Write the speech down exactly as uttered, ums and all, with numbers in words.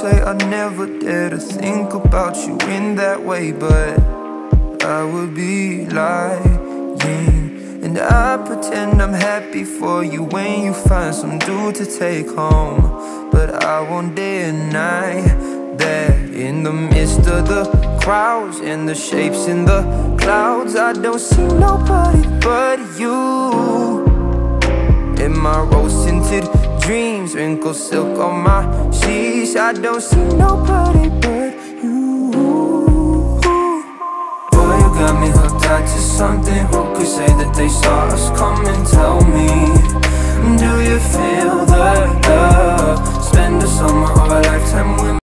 say I never dare to think about you in that way, but I would be lying. And I pretend I'm happy for you when you find some dude to take home. But I won't deny that in the midst of the crowds and the shapes in the clouds, I don't see nobody but you. In my rose-tinted dreams, wrinkled silk on my sheets, I don't see nobody but you. Boy, you got me hooked on to something. Who could say that they saw us coming? Tell me, do you feel the love? Spend a summer or a lifetime with me.